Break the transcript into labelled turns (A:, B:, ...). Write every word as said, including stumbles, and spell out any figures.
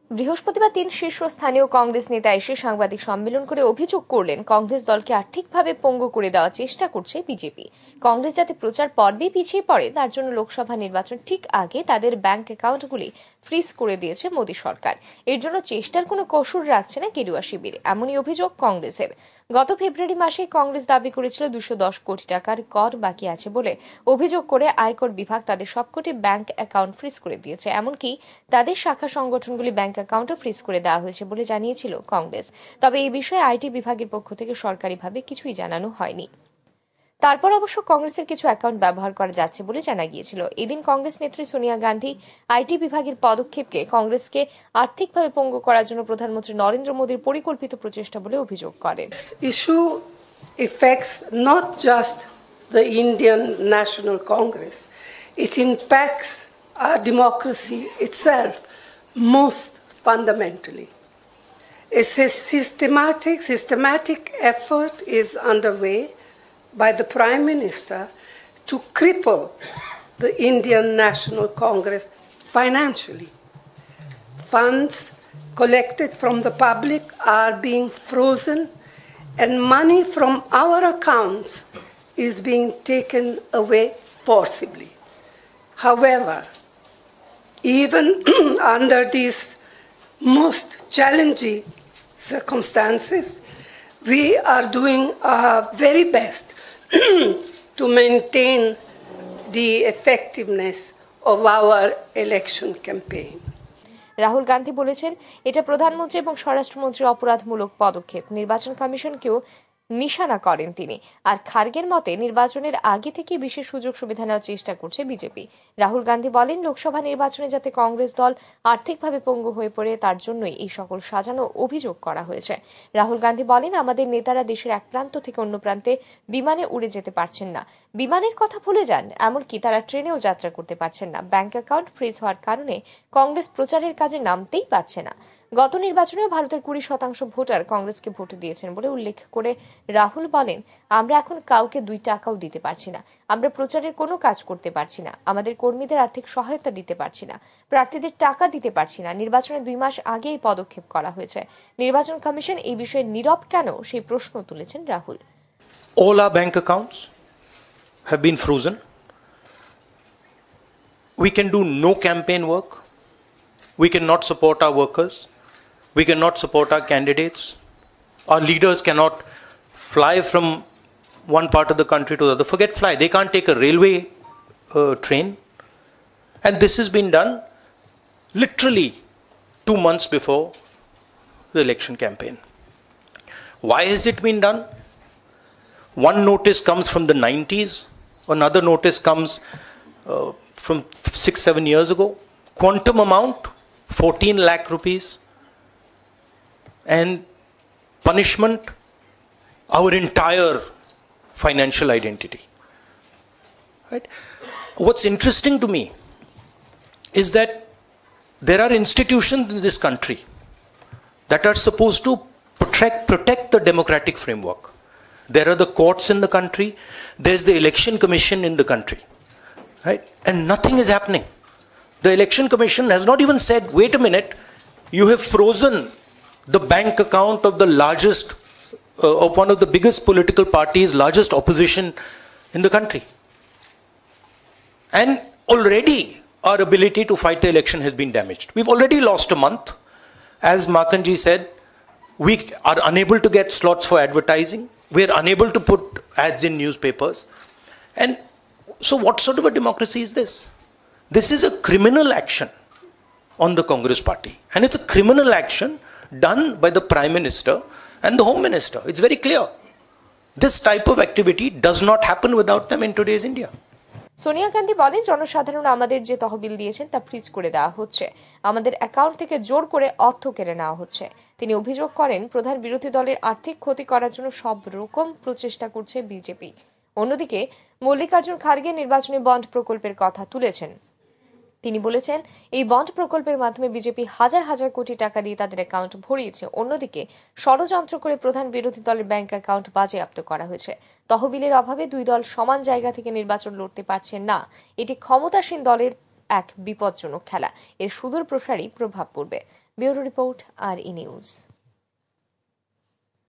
A: বৃহস্পতিবার তিন শীর্ষস্থানীয় কংগ্রেস নেতা এসে সাংবাদিক সম্মেলন করে অভিযোগ করলেন কংগ্রেস দলকে আর্থিকভাবে পঙ্গু করে দেওয়ার চেষ্টা করছে বিজেপি। কংগ্রেস যাতে প্রচার পর্বেই পিছিয়ে পড়ে তার জন্য লোকসভা নির্বাচন ঠিক আগে তাদের ব্যাংক অ্যাকাউন্টগুলি ফ্রিজ করে দিয়েছে মোদী সরকার। এর জন্য চেষ্টার কোনো কসুর রাখছে না গেরুয়া শিবির, এমনই অভিযোগ কংগ্রেসের। গত ফেব্রুয়ারি মাসে কংগ্রেস দাবি করেছিল দুশো দশ কোটি টাকার কর বাকি আছে বলে অভিযোগ করে আয়কর বিভাগ তাদের সবকটি ব্যাংক অ্যাকাউন্ট ফ্রিজ করে দিয়েছে। এমনকি তাদের শাখা সংগঠনগুলি ব্যাংক অ্যাকাউন্টও ফ্রিজ করে দেওয়া হয়েছে বলে জানিয়েছিল কংগ্রেস। তবে এই বিষয়ে আইটি বিভাগের পক্ষ থেকে সরকারিভাবে কিছুই জানানো হয়নি। তারপর অবশ্য কংগ্রেসের কিছু অ্যাকাউন্ট ব্যবহার করা যাচ্ছে বলে জানা গিয়েছিল। এদিন কংগ্রেস নেত্রী সোনিয়া গান্ধী আইটি বিভাগের পদক্ষেপকে কংগ্রেসকে আর্থিকভাবে পঙ্গু করার জন্য প্রধানমন্ত্রী নরেন্দ্র মোদীর পরিকল্পিত প্রচেষ্টা বলে অভিযোগ করেন।
B: Issue affects not just the Indian National Congress, it impacts our democracy itself most fundamentally. A systematic, systematic effort is underway by the Prime Minister to cripple the Indian National Congress financially. Funds collected from the public are being frozen and money from our accounts is being taken away forcibly. However, even under these most challenging circumstances, we are doing our very best to maintain the effectiveness of our election campaign.
A: Rahul Gandhi বলেছেন, এটা প্রধানমন্ত্রী এবং স্বরাষ্ট্রমন্ত্রীর অপরাধমূলক পদক্ষেপ। নির্বাচন কমিশনকেও নিশানা করেন তিনি। আর খার্গের মতে নির্বাচনের আগে থেকে বিশেষ সুযোগ সুবিধা নেওয়ার চেষ্টা করছে বিজেপি। রাহুল গান্ধী বলেন, লোকসভা নির্বাচনে যাতে কংগ্রেস দল আর্থিকভাবে পঙ্গু হয়ে পড়ে তার জন্যই এই সকল সাজানো অভিযোগ করা হয়েছে। রাহুল গান্ধী বলেন, আমাদের নেতারা দেশের এক প্রান্ত থেকে অন্য প্রান্তে বিমানে উড়ে যেতে পারছেন না। বিমানের কথা ভুলে যান, এমনকি তারা ট্রেনেও যাত্রা করতে পারছেন না। ব্যাংক অ্যাকাউন্ট ফ্রিজ হওয়ার কারণে কংগ্রেস প্রচারের কাজে নামতেই পারছে না। গত নির্বাচনেও ভারতের কুড়ি শতাংশ ভোটার কংগ্রেসকে ভোট দিয়েছেন বলে উল্লেখ করে রাহুল বলেন, আমরা এখন কাউকে দুই টাকাও দিতে পারছি না, আমরা প্রচারের কোনো কাজ করতে পারছি না, আমাদের কর্মীদের আর্থিক সহায়তা দিতে পারছি না, প্রার্থীদের টাকা দিতে পারছি না। নির্বাচনের দুই মাস আগে এই পদক্ষেপ করা হয়েছে। নির্বাচন কমিশন এই বিষয়ে নীরব কেন, সেই প্রশ্ন তুলেছেন Rahul.
C: All our bank accounts have been frozen. We can do no campaign work. We cannot support our workers. We cannot support our candidates. Our leaders cannot fly from one part of the country to the other. Forget fly. They can't take a railway uh, train. And this has been done literally two months before the election campaign. Why has it been done? One notice comes from the nineties. Another notice comes uh, from six, seven years ago. Quantum amount, fourteen lakh rupees. And punishment, our entire financial identity. Right? What's interesting to me is that there are institutions in this country that are supposed to protect, protect the democratic framework. There are the courts in the country, there's the election commission in the country. Right? And nothing is happening. The election commission has not even said, wait a minute, you have frozen the bank account of the largest, uh, of one of the biggest political parties, largest opposition in the country. And already our ability to fight the election has been damaged. We've already lost a month. As Makanji said, we are unable to get slots for advertising. We are unable to put ads in newspapers. And so what sort of a democracy is this? This is a criminal action on the Congress party. And it's a criminal action done by the Prime Minister and the Home Minister. It's very clear. This type of activity does not happen without them in today's India.
A: Sonia Gandhi বলেন, জনসাধারণ আমাদের যে তহবিল দিয়েছেন তা fridge করে দেওয়া হচ্ছে, আমাদের অ্যাকাউন্ট থেকে জোর করে অর্থ কেড়ে নেওয়া হচ্ছে। তিনি অভিযোগ করেন, প্রধান বিরোধী দলের আর্থিক ক্ষতি করার জন্য সব রকম প্রচেষ্টা করছে বিজেপি। অন্যদিকে মল্লিকার্জুন খার্গে নির্বাচনী বন্ড প্রকল্পের কথা তুলেছেন। তিনি বলেছেন, এই বন্ড প্রকল্পের মাধ্যমে বিজেপি হাজার হাজার কোটি টাকা দিয়ে তাদের অ্যাকাউন্ট ভরিয়েছে। অন্যদিকে ষড়যন্ত্র করে প্রধান বিরোধী দলের ব্যাংক অ্যাকাউন্ট বাজেয়াপ্ত করা হয়েছে। তহবিলের অভাবে দুই দল সমান জায়গা থেকে নির্বাচন লড়তে পারছেন না। এটি ক্ষমতাসীন দলের এক বিপজ্জনক খেলা। এর সুদূর প্রসারী প্রভাব পড়বে। Bureau report, R E news.